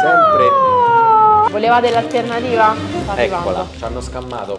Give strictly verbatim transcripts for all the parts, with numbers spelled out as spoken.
sempre. Volevate l'alternativa? Eccola, ci hanno scammato.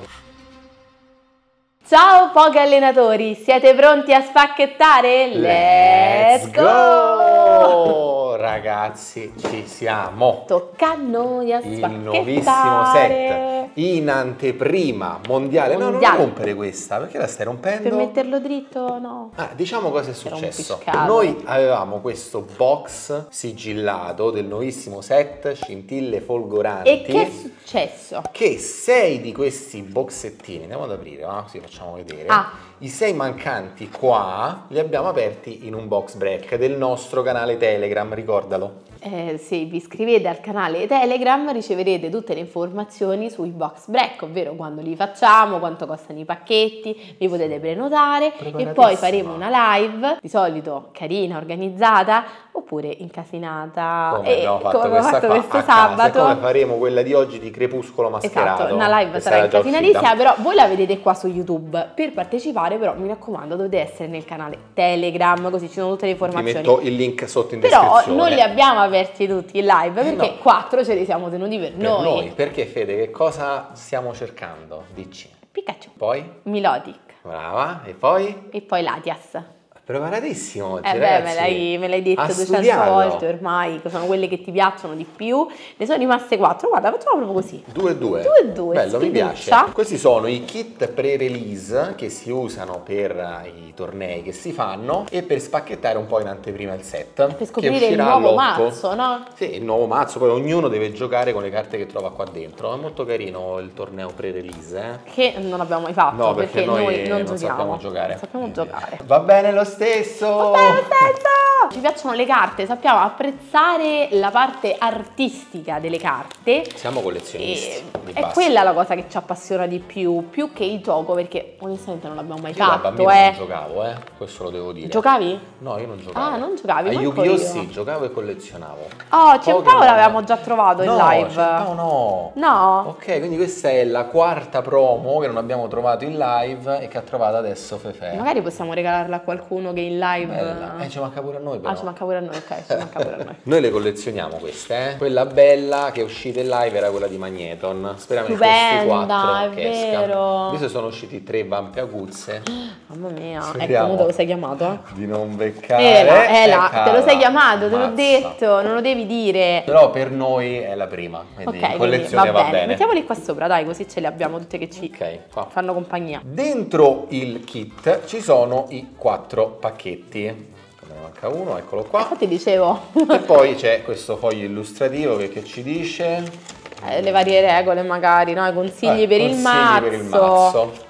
Ciao Poké allenatori, siete pronti a spacchettare? Let's, Let's go! go! Ragazzi, ci siamo. Tocca a noi a spacchettare. Il nuovissimo set in anteprima mondiale. mondiale. No, non rompere questa, perché la stai rompendo? Per metterlo dritto, no. Ah, diciamo cosa è successo. Noi avevamo questo box sigillato del nuovissimo set Scintille Folgoranti. E che è successo? Che sei di questi boxettini, andiamo ad aprire, no? Così facciamo vedere. Ah. I sei mancanti qua li abbiamo aperti in un box break del nostro canale Telegram, ricordalo. Eh, se vi iscrivete al canale Telegram riceverete tutte le informazioni sui box break, ovvero quando li facciamo, quanto costano i pacchetti, li potete prenotare e poi faremo una live, di solito carina, organizzata, oppure incasinata. Come abbiamo fatto, come questa fatto qua, questo a sabato. Come faremo quella di oggi di Crepuscolo Mascherato. Esatto, una live sarà incasinatissima, però voi la vedete qua su YouTube. Per partecipare però mi raccomando dovete essere nel canale Telegram, così ci sono tutte le informazioni. Ti metto il link sotto in però descrizione. non li abbiamo aperti tutti in live perché no. quattro ce li siamo tenuti per, per noi. noi. Perché Fede, che cosa stiamo cercando? Dici. Pikachu. Poi? Milotic. Brava. E poi? E poi Latias. Preparatissimo oggi, eh beh, me l'hai detto duecento volte ormai, sono quelle che ti piacciono di più. Ne sono rimaste quattro, guarda, facciamo proprio così. due e due. due e due. Bello, spiduccia. Mi piace. Questi sono i kit pre-release che si usano per i tornei che si fanno e per spacchettare un po' in anteprima il set. Per scoprire il nuovo mazzo, no? Sì, il nuovo mazzo, poi ognuno deve giocare con le carte che trova qua dentro. È molto carino il torneo pre-release, eh? Che non abbiamo mai fatto, no, perché, perché noi, noi non, non giochiamo. sappiamo giocare. Non sappiamo giocare. Va bene lo stesso! Ci piacciono le carte, sappiamo apprezzare la parte artistica delle carte. Siamo collezionisti. È base. Quella la cosa che ci appassiona di più, più che il gioco, perché onestamente non l'abbiamo mai io fatto. Da bambino eh. non giocavo, eh, questo lo devo dire. Giocavi? No, io non giocavo. Ah, non giocavi? A Yu-Gi-Oh! Yu-Gi-Oh! Sì, giocavo e collezionavo. Oh, Cianpao l'avevamo già trovato no, in live. Cianpao no. No? Ok, quindi questa è la quarta promo che non abbiamo trovato in live e che ha trovato adesso Fefe. Magari possiamo regalarla a qualcuno che in live... Bella. Eh, ci manca pure a noi però. Ah, ci manca pure a noi, ok, ci manca pure a noi. Noi le collezioniamo queste, eh. Quella bella che è uscita in live era quella di Magneton. Speriamo in questi quattro è che vero. Adesso sono usciti tre vampiaguzze. Mamma mia, Speriamo ecco, te lo sei chiamato? Di non beccare. Eh là, eh là, te lo sei Eccola. chiamato, te l'ho Mazza. detto, non lo devi dire. Però per noi è la prima, quindi Ok, in collezione va, va bene. bene. Mettiamoli qua sopra, dai, così ce le abbiamo tutte che ci Ok, qua. fanno compagnia. Dentro il kit ci sono i quattro pacchetti. Ne manca uno, eccolo qua. Infatti dicevo. E poi c'è questo foglio illustrativo che, che ci dice eh, le varie regole magari, no? I consigli, eh, per, consigli il mazzo. per il mazzo.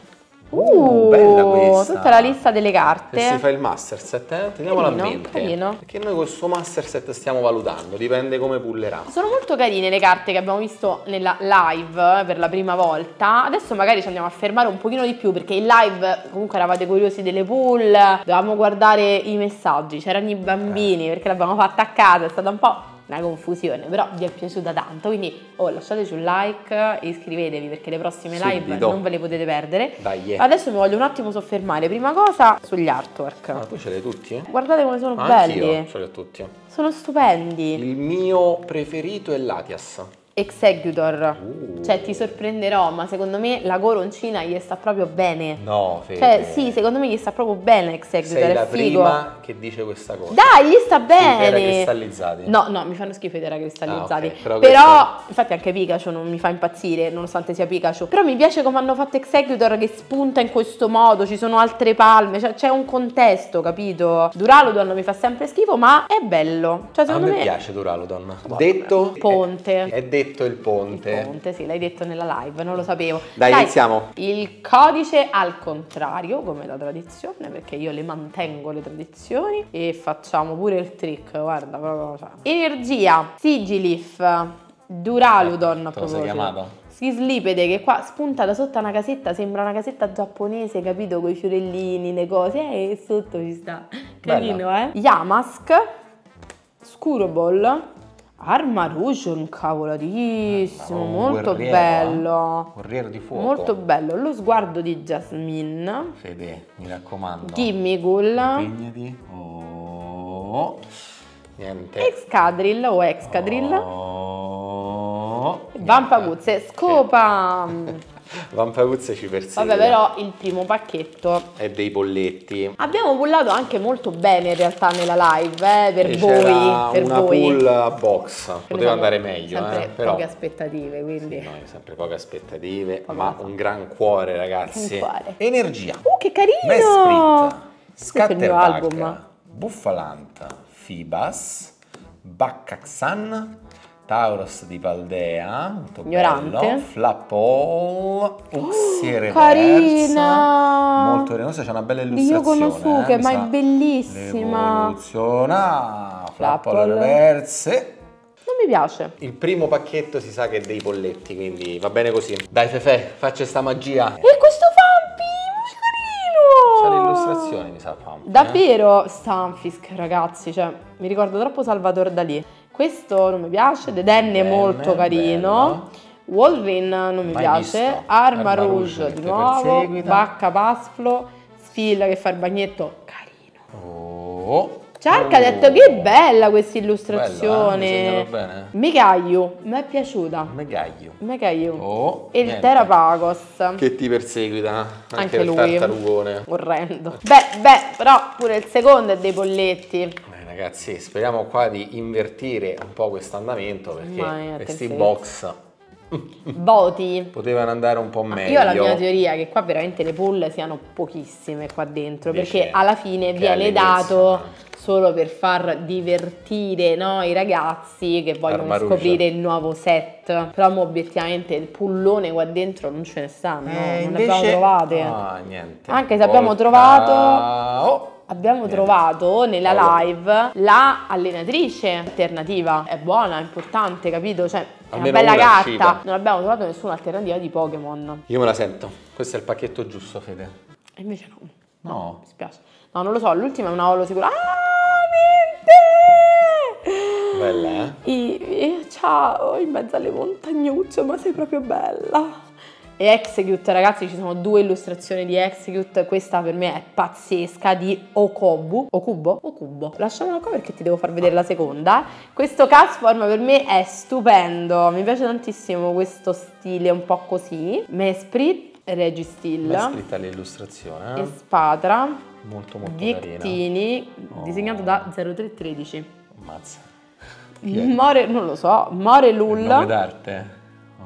Uh, bella questa. Tutta la lista delle carte. E si fa il master set, eh? Teniamola a Carino, mente. carino. Perché noi questo master set stiamo valutando, dipende come pullerà. Sono molto carine le carte che abbiamo visto nella live eh, per la prima volta. Adesso magari ci andiamo a fermare un pochino di più perché in live comunque eravate curiosi delle pool, dovevamo guardare i messaggi, c'erano i bambini perché l'abbiamo fatta a casa, è stata un po' una confusione, però vi è piaciuta tanto, quindi oh, lasciateci un like e iscrivetevi perché le prossime Subito. live non ve le potete perdere. Dai, yeah. Adesso mi voglio un attimo soffermare, prima cosa sugli artwork. Ah, tu ce li hai tutti? Guardate come sono Ah, belli, anch'io ce li ho tutti. sono stupendi. Il mio preferito è Latias. Executor, Uh. cioè ti sorprenderò, ma secondo me la coroncina gli sta proprio bene. No, Fede. Cioè sì, secondo me gli sta proprio bene Executor, Sei è la figo. prima che dice questa cosa. Dai, gli sta I tera bene. cristallizzati. No, no, mi fanno schifo i teracristallizzati. Ah, ok, però Però, questo- infatti anche Pikachu non mi fa impazzire, nonostante sia Pikachu. Però mi piace come hanno fatto Executor che spunta in questo modo, ci sono altre palme, cioè c'è un contesto, capito? Duraludon mi fa sempre schifo, ma è bello. Cioè A secondo me me piace Duraludon. Detto Ponte. È, è detto il ponte. Il ponte, sì, l'hai detto nella live, non lo sapevo. Dai, iniziamo. Il codice al contrario, come la tradizione, perché io le mantengo le tradizioni. E facciamo pure il trick, guarda, proprio. Cioè. Energia, Sigilif, Duraludon, Te lo sei chiamato? Skislipede, che qua spunta da sotto una casetta, sembra una casetta giapponese, capito? Con i fiorellini, le cose, e sotto ci sta. Carino, Bella. eh? Yamask, Scuroball, Armarouge, cavolatissimo, Oh, molto guerriero, bello. Guerriero di fuoco. Molto bello. Lo sguardo di Jasmine. Fede, mi raccomando. Gimmighoul. Impegnati. Oh. Niente. Excadrill o Excadrill. Oh. Oh, Vampaguzze, scopa! Vampaguzze ci persegue. Vabbè, però il primo pacchetto è dei polletti. abbiamo pullato anche molto bene in realtà nella live, eh, per e voi, per una voi. pull a box, Che poteva noi andare meglio, sempre eh, però poche aspettative, quindi. sì, noi sempre poche aspettative, Poco ma da fare. un gran cuore, ragazzi. Un cuore. Energia. Uh, che carino! Mesprit, Questo è il mio album. Scatterbug, Buffalant, Fibas, Baccaxan, Tauros di Paldea, molto Ignorante. bello, Flapple, Uxie Reversa, carina! molto renosa, c'è una bella Dio illustrazione. Konosuke, eh, mi ma è sa bellissima! l'evoluziona, Flapple Flapple. Reverse. Non mi piace. Il primo pacchetto si sa che è dei polletti, quindi va bene così. Dai Fefe, faccia sta magia. E questo Fampi, C'ha molto carino! l'illustrazione, mi sa, Fampi. Davvero, Stunfisk, ragazzi, cioè, mi ricordo troppo Salvatore Dalì. Questo non mi piace, Dedenne è Bene, molto carino. Wolverine non mi Mai piace, visto. Arma Arma Rouge Rouge di che nuovo, perseguita. Bacca Pasflo, Sfilla che fa il bagnetto, carino. Oh. Ciarca ha Oh. detto che bella questa Bello, eh? illustrazione. Disegnato bene. Megaio, mi è piaciuta. Megaio. Megaio. Oh, E il niente. Terapagos. Che ti perseguita. Anche, Anche il lui. tartarugone. Orrendo. Beh, beh, però pure il secondo è dei polletti. Beh, ragazzi, speriamo qua di invertire un po' questo andamento, perché Ma è questi attenzione. box Voti. potevano andare un po' meglio. Io ho la mia teoria che qua veramente le pull siano pochissime qua dentro, Dici perché alla fine che viene all'inizio, dato eh. solo per far divertire, no, i ragazzi che vogliono Arma Rouge. scoprire il nuovo set. Però mo, obiettivamente il pullone qua dentro non ce ne stanno, Eh, non invece... ne abbiamo trovate. Ah, niente. Anche se abbiamo Porca- trovato- Oh. Abbiamo Niente. trovato nella Allora. live la allenatrice alternativa. È buona, è importante, capito? Cioè, è una Almeno bella una è carta. uscita. Non abbiamo trovato nessuna alternativa di Pokémon. Io me la sento. Questo è il pacchetto giusto, Fede. E invece no. No. Mi spiace. No, non lo so, l'ultima è una holo sicura. Ah, mente! Bella, eh? I- i- ciao, in mezzo alle montagnuzze, ma sei proprio bella. E Execute, ragazzi, ci sono due illustrazioni di Execute. Questa per me è pazzesca, di Okubo. Okubo? Okubo. Lasciamola qua perché ti devo far vedere la seconda. Questo Castform per me è stupendo. Mi piace tantissimo questo stile un po' così. Mesprit, Registil. È scritta l'illustrazione, eh? E Spatra. Molto molto carina. Victini, Oh. disegnato da zero tre tredici. Ammazza. More, non lo so, More Il nome Lull, d'arte.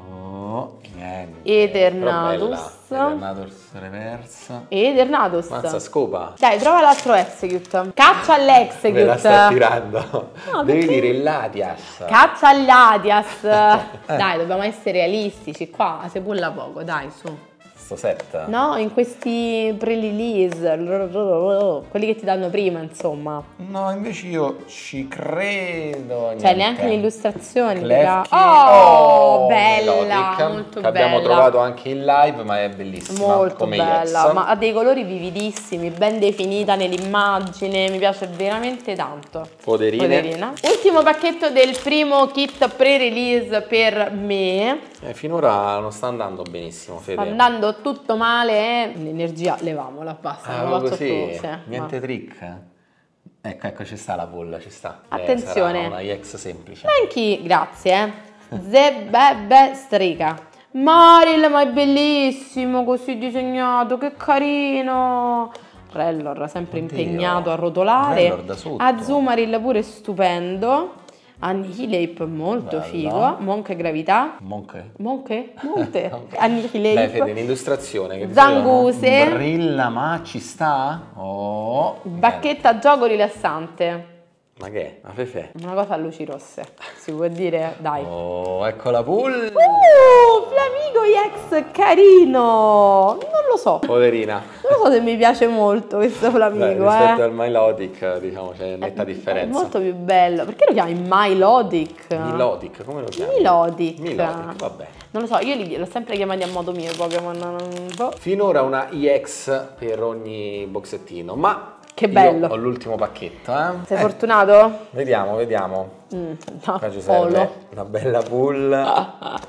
Oh, niente. Eternatus. Però bella. Eternatus reversa. Eternatus. Mazza, scopa. Dai, trova l'altro Execute. Caccia Me la sta all'Execute. tirando. No, Devi perché- dire il Latias. Caccia all'Adias. Dai, dobbiamo essere realistici. Qua si pulla poco, dai, su. Sto set. No, in questi pre-release, quelli che ti danno prima, insomma. No, invece io ci credo. Cioè, niente. neanche le illustrazioni. Clefki. raga. Oh, bella, Melodic, molto che abbiamo bella. trovato anche in live, ma è bellissima. Molto come bella, Yex. ma ha dei colori vividissimi, ben definita nell'immagine, mi piace veramente tanto. Poderine. Poderina. Ultimo pacchetto del primo kit pre-release per me. Eh, finora non sta andando benissimo, Fede. Sta andando tutto male, l'energia levamola, basta, Ah, non lo faccio così, più. Sì, niente ma- trick. Ecco, ecco, ci sta la bolla, ci sta. Eh, Attenzione. sarà una Yex semplice. Anche, grazie, eh. Zebebe strica. Maril, ma è bellissimo così disegnato, che carino. Rellor, sempre Oddio. impegnato a rotolare. Rellor da sotto. Azumaril pure stupendo. Annihilate molto Bello. figo. Monk Gravità. Monche. Monche? Monte. Dai, Fede, Annihilate. l'illustrazione. che Zanguse. dicevano? Brilla, ma ci sta? Oh. Bacchetta gioco rilassante. Ma che è? Ma Fefe? Una cosa a luci rosse. Si può dire, dai. Oh, ecco la pull. Uh, Flamigo X carino! Non lo so. Poverina. Non lo so se mi piace molto questo Beh, Flamigo, rispetto eh. al Melodic, diciamo, c'è netta È differenza. molto più bello. Perché lo chiami Melodic? Melodic, come lo chiami? Melodic. Melodic, vabbè. Non lo so, io li, l'ho sempre chiamati a modo mio i Pokémon. non so. Finora una E X per ogni boxettino, ma Che bello. io ho l'ultimo pacchetto, eh? Sei Eh, fortunato? Vediamo, vediamo. Mm, no, Qua ci serve Polo. una bella pull.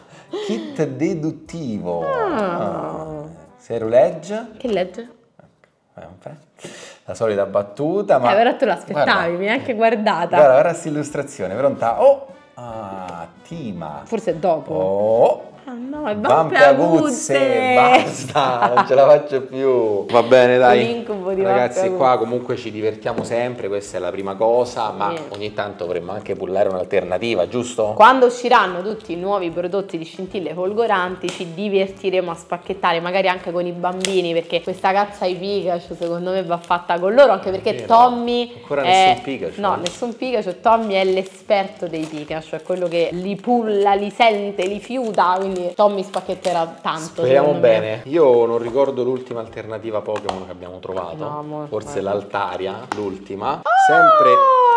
Kit deduttivo. Ah. Zero Ledge. Che legge? La solita battuta, ma... Eh, però tu l'aspettavi, Guarda. mi hai anche guardata. Guarda, guarda questa illustrazione, pronta? Oh! Ah, Tima. Forse è dopo. Oh. Ah no, è Vampiaguzze, basta, non ce la faccio più. Va bene, dai. Di ragazzi, qua comunque ci divertiamo sempre, questa è la prima cosa, ma sì. ogni tanto dovremmo anche pullare un'alternativa, giusto? Quando usciranno tutti i nuovi prodotti di scintille folgoranti ci divertiremo a spacchettare, magari anche con i bambini, perché questa cazza ai Pikachu secondo me va fatta con loro, anche perché Vero. Tommy Ancora è... nessun Pikachu? No, nessun Pikachu, Tommy è l'esperto dei Pikachu, è quello che li pulla, li sente, li fiuta, quindi Tommy spacchetterà tanto. Speriamo bene. Me. Io non ricordo l'ultima alternativa Pokémon che abbiamo trovato. No, amore, forse guarda. l'Altaria, l'ultima. Oh, Sempre.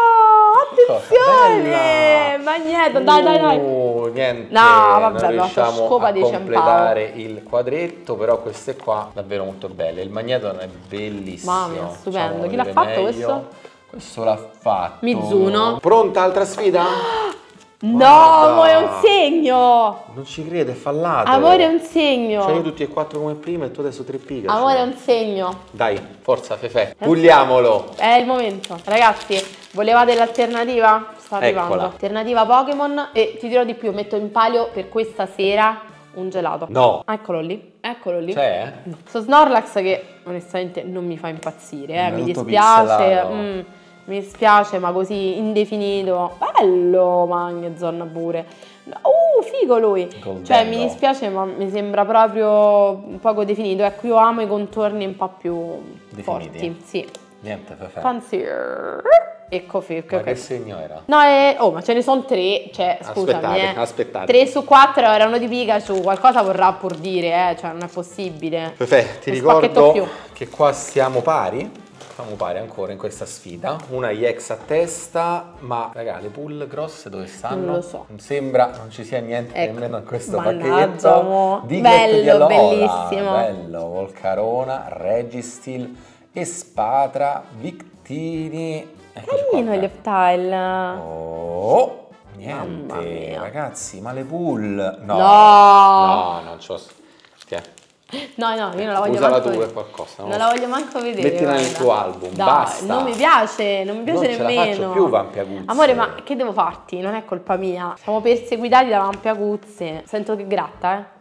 attenzione! Magneto, dai, dai, dai. Uh, niente. No, vabbè, non no, riusciamo scopa a di completare il quadretto, però queste qua davvero molto belle. Il Magneton è bellissimo. Mamma mia, stupendo. Facciamo Chi l'ha vedere fatto meglio. questo? Questo l'ha fatto Mizuno. Pronta altra sfida? No, Guarda. amore, è un segno! Non ci credo, è fallato. Amore, è un segno! Cioè io tutti e quattro come prima e tu adesso tre Pikachu. Amore, è un segno! Dai, forza Fefe, pulliamolo! È il momento. Ragazzi, volevate l'alternativa? Sta arrivando. Eccola. Alternativa Pokémon e ti dirò di più, metto in palio per questa sera un gelato. No! Eccolo lì, eccolo lì. C'è? Sto Snorlax che onestamente non mi fa impazzire, eh. È mi tutto dispiace. pixelato. mm, mi dispiace, ma così indefinito. Bello Magnezone pure. Uh, figo lui. Goldengo. Cioè, mi dispiace, ma mi sembra proprio poco definito. Ecco, io amo i contorni un po' più Definiti. forti. Sì. Niente Fefe. Panzer. Ecco, figo. Ma che segno era? No, è... oh, ma ce ne sono tre, cioè, scusami, Aspettate, eh. aspettate. tre su quattro erano di Pikachu, qualcosa vorrà pur dire, eh, cioè non è possibile. Fefe, ti Non spacchetto ricordo più. che qua siamo pari. Siamo pari ancora in questa sfida. Una I X a testa, ma raga, le pull grosse dove stanno? Non lo so. Non sembra, non ci sia niente Ecco. nemmeno in questo Mannaggia, pacchetto. mo. Diglett Bello, di Alola, bellissimo. Bello, Volcarona, Registeel, Espatra, Victini. Eccoci qua, Carino il eh. Reptile. Oh, Mamma niente, mia. ragazzi, ma le pull? No, No. no, non c'ho. Tiè. No, no, io non la voglio Usala manco tu vedere. per qualcosa, no? Non la voglio manco vedere. Mettila nel guarda. tuo album, Dai, basta. non mi piace, non mi piace Non ce la nemmeno. faccio più, Vampiaguzze. Amore, ma che devo farti? Non è colpa mia. Siamo perseguitati da Vampiaguzze. Sento che gratta, eh.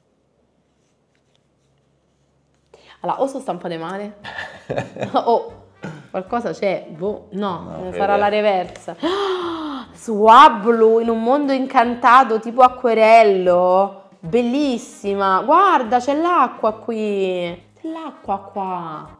Allora, o sono stampate male, o qualcosa c'è, boh, no, No, ne vede. sarà la reversa. Ah, Swablu in un mondo incantato tipo acquerello, bellissima, guarda c'è l'acqua qui, c'è l'acqua qua.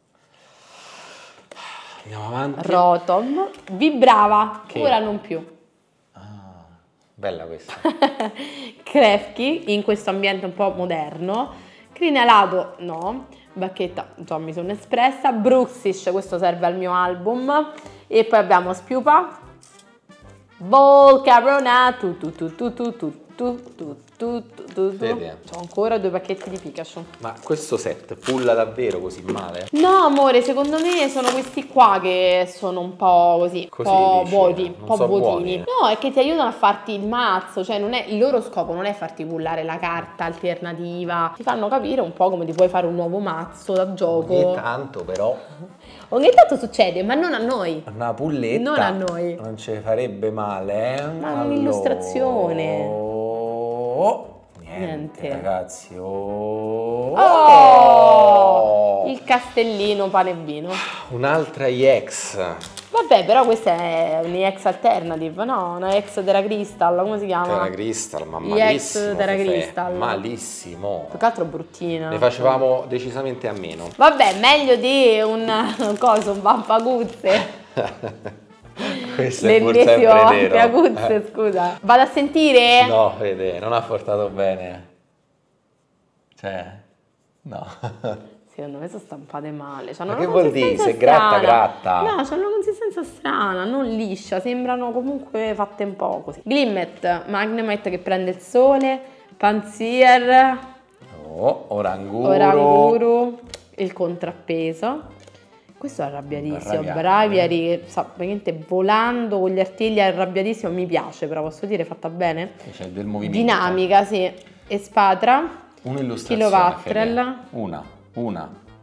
Andiamo avanti. Rotom, vibrava, Che? ora non più. Ah, bella questa. Krefki in questo ambiente un po' moderno, Crinalato no, Bacchetta già mi sono espressa, Bruxish, questo serve al mio album, e poi abbiamo Spiupa, Volcarona, tu tu tu tu tu tu tu tu tu tu tu. Vedi? C'ho ancora due pacchetti di Pikachu. Ma questo set pulla davvero così male? No amore, secondo me sono questi qua che sono un po' così, Così un po' dici? vuoti, un Non po' so vuotini. buoni. No, è che ti aiutano a farti il mazzo, cioè non è, il loro scopo non è farti pullare la carta alternativa, ti fanno capire un po' come ti puoi fare un nuovo mazzo da gioco. Ogni tanto però Ogni tanto succede, ma non a noi. una pulletta Non a noi. non ci farebbe male, eh? Ma un'illustrazione. Oh, niente, Niente. ragazzi. Oh. Oh! Il castellino pane e vino. Un'altra I X. Vabbè, però questa è un X alternative, no? Una X Terra Crystal, come si chiama? Terra Crystal, ma I X malissimo. Terra Fefe, Crystal. Malissimo. Più che altro bruttina. Ne facevamo decisamente a meno. Vabbè, meglio di un, un coso, un Vampaguzze. Questo è pur L'ennesimo sempre vero. Vampaguzze, Eh. scusa. Vado a sentire? No, vede, non ha portato bene. Cioè, no. Secondo me sono stampate male. C'hanno Ma una che vuol dire? consistenza Se gratta, strana. gratta. No, c'hanno una consistenza strana, non liscia, sembrano comunque fatte un po' così. Glimmet, Magnemite che prende il sole, Panzier, Oh, Oranguro. Oranguru, il contrappeso. Questo è arrabbiatissimo, Braviari. Braviari che sta praticamente volando con gli artigli, è arrabbiatissimo, mi piace, però posso dire fatta bene. C'è del movimento. Dinamica, sì. Espatra, Un'illustrazione. Kilovattrel. Fede. Una, una.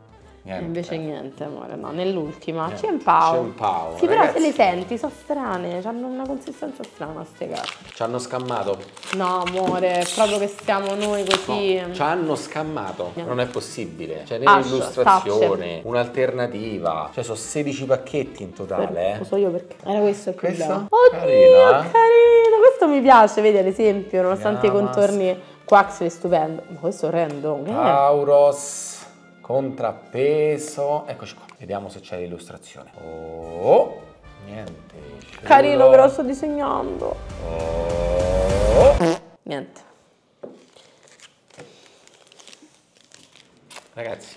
Niente. E invece niente, amore, no, nell'ultima. Niente. Ciempao. Ciempao, Sì, ragazzi. però se le senti, sono strane, hanno una consistenza strana ste carte. Ci hanno scammato. No, amore, è proprio che stiamo noi così. No, ci hanno scammato. Niente. Non è possibile. Cioè, Ash, nell'illustrazione, un'alternativa. Cioè, sono sedici pacchetti in totale, Lo so io perché. Era questo il Questo? problema. Oddio, Carino, eh? carino. Questo mi piace, vedi ad esempio, nonostante Yamas. i contorni Quax è stupendo. Ma questo orrendo. Che è? Tauros. Contrappeso. Eccoci qua. Vediamo se c'è l'illustrazione. Oh. Niente. Carino, Scello. però sto disegnando. Oh. Niente. Ragazzi,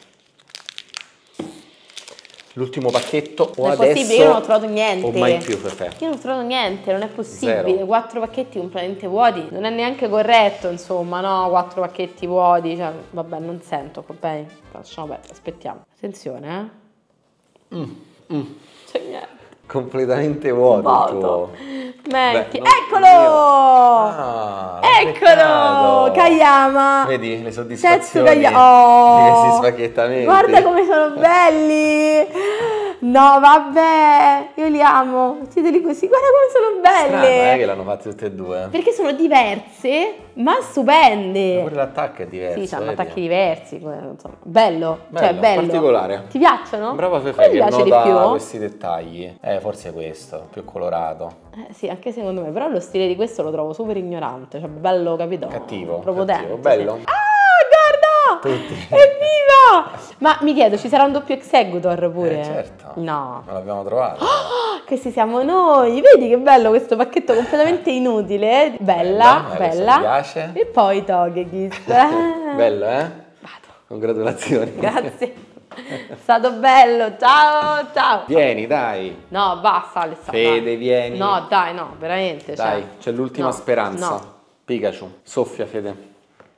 l'ultimo pacchetto o Non è adesso possibile, io non ho trovato niente. o mai più, Fefe. Io non ho trovato niente, non è possibile. Zero. Quattro pacchetti completamente vuoti. Non è neanche corretto, insomma, no? Quattro pacchetti vuoti. Cioè, vabbè, non sento, va bene. Lasciamo perdere, aspettiamo. Attenzione, eh. Mm, mm. C'è niente. Completamente vuoto. il Vuoto. tuo. Menti. Beh, non- Eccolo! Ah, l'ho Eccolo! beccato. Kayama! Vedi le Tetsu soddisfazioni Kayama! di Oh! questi spacchettamenti. Guarda come sono belli! No, vabbè! Io li amo! Vedeteli così, guarda come sono Strano, belle! eh, che l'hanno fatti tutte e due. Perché sono diverse, ma Ma stupende! pure l'attacco è diverso. Sì, hanno vedi? attacchi diversi, insomma. Bello, cioè Bello, bello. particolare. Ti piacciono? Brava Quale Fefe ti che piace di nota più? questi dettagli. Eh, forse questo, più colorato. Eh, sì, anche secondo me, però lo stile di questo lo trovo super ignorante, cioè bello, capito? Cattivo, Propotente. cattivo, bello. Sì. Ah, guarda! Tutti. Evviva! Ma mi chiedo, ci sarà un doppio executor pure? Eh, certo. No. Non l'abbiamo trovato. Questi siamo noi, vedi che bello questo pacchetto completamente inutile, bella, Bella, eh, bella. questo mi piace. E poi Togekiss. Bello, eh? Vado, Congratulazioni. grazie. È stato bello, ciao, ciao. Vieni, dai. No, basta Alessandro. Fede, dai. vieni. No, dai, no, veramente. Dai, cioè. c'è l'ultima No, speranza. No, Pikachu, soffia, Fede.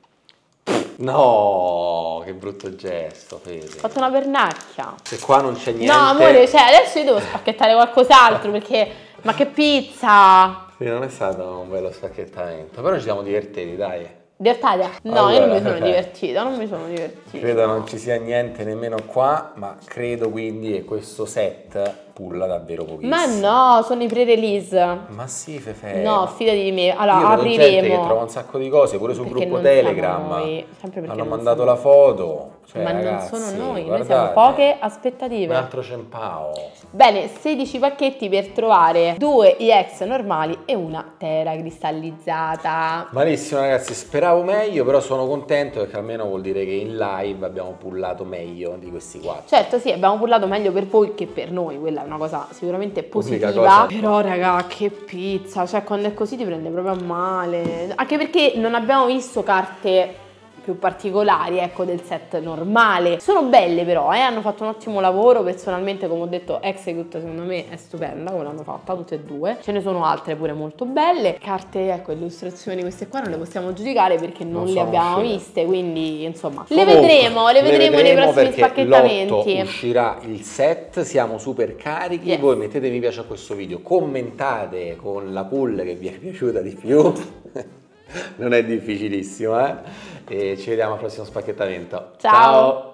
No, che brutto gesto, Fede. ho fatto una pernacchia. Se qua non c'è niente. No, amore, cioè, adesso io devo spacchettare qualcos'altro perché... Ma che pizza! Sì, non è stato un bello spacchettamento, però ci siamo divertiti, dai. Divertita? No, io non Allora, mi sono Fefe. divertita, non mi sono divertita. Credo non ci sia niente nemmeno qua, ma credo quindi che questo set pulla davvero pochissimo. Ma no, sono i pre-release. Ma sì, Fefe. No, fidati di me. Allora, Io vedo gente che apriremo. trova un sacco di cose, pure sul Perché gruppo non siamo Telegram. noi, sempre perché Hanno non mandato siamo la foto. Cioè, Ma ragazzi, non sono noi, noi guardate, siamo poche un aspettative. altro Ciempao. Bene, sedici pacchetti per trovare due E X normali e una Tera cristallizzata. Malissimo ragazzi, speravo meglio, però sono contento perché almeno vuol dire che in live abbiamo pullato meglio di questi quattro. Certo, sì, abbiamo parlato meglio per voi che per noi, quella è una cosa sicuramente positiva. Unica cosa- Però, raga, che pizza, cioè quando è così ti prende proprio a male. Anche perché non abbiamo visto carte più particolari, ecco, del set normale. Sono belle però, eh, hanno fatto un ottimo lavoro. Personalmente, come ho detto, Execute secondo me è stupenda come l'hanno fatta tutte e due. Ce ne sono altre pure molto belle. Carte, ecco, illustrazioni queste qua non le possiamo giudicare perché non, Non le sono abbiamo uscite. viste, quindi insomma le Comunque, vedremo, le vedremo nei prossimi perché spacchettamenti. l'otto uscirà il set, siamo super carichi. Yes. Voi mettete mi piace a questo video, commentate con la pull che vi è piaciuta di più. Non è difficilissimo, eh? E ci vediamo al prossimo spacchettamento. Ciao.